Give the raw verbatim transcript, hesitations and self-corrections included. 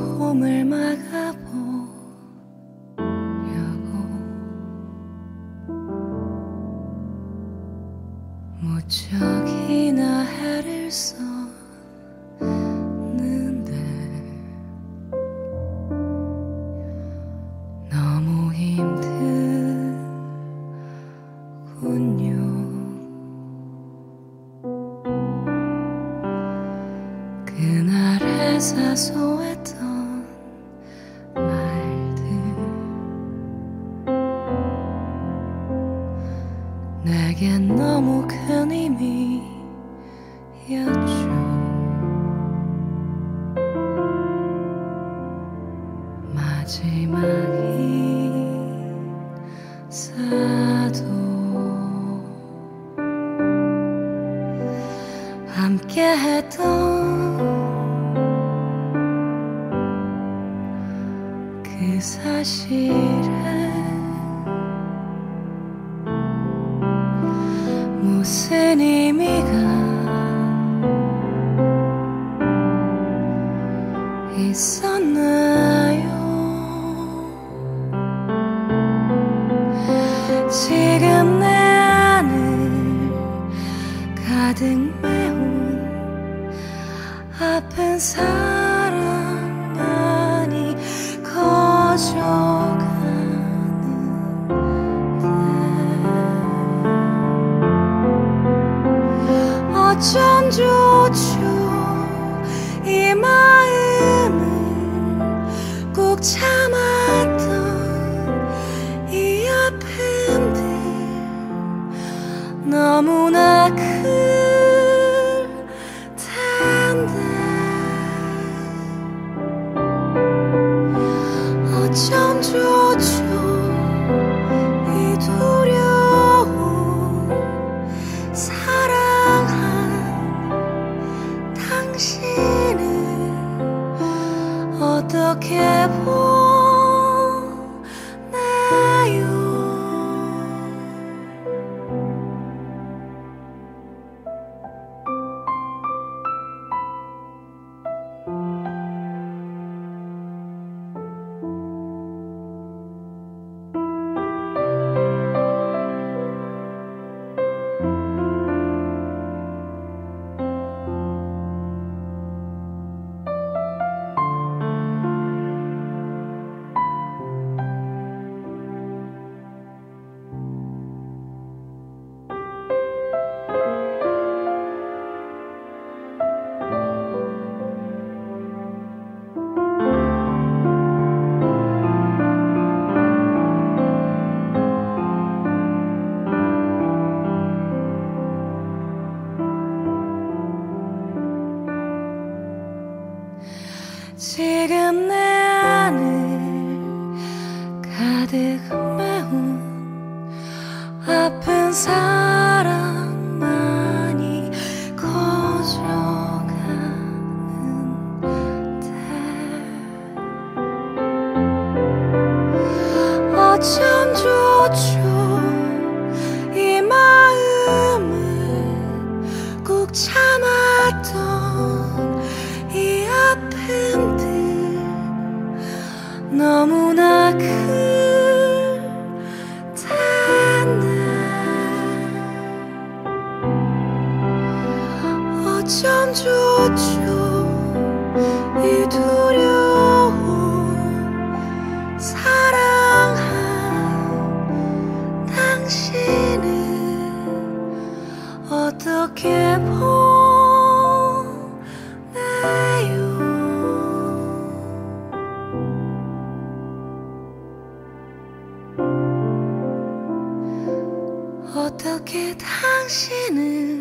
봄을 막아보려고 무척이나 해를 썼는데 너무 힘들군요. 그날의 사소했던 말들 내겐 너무 큰 의미였죠. 마지막 인사도 함께했던 그 사실에 무슨 의미가 있었나요? 지금 내 안을 가득 메운 아픈 사랑만이 커져가는데 어쩜 좋죠. 이 마음을 꾹 참았던 이 아픔들 너무나 클 텐데 어쩜 좋죠. 이 두려움 사랑한 당신을 어떻게 보내요. 지금 내 안을 가득 메운 아픈 사랑만이 커져가는데 어쩜 좋죠. 이 마음을 꾹 참았던 이 아픔들 너무나 클 텐데 어쩜 좋죠. 이 두려움 사랑한 당신을 어떻게 보내요. 어떻게 당신을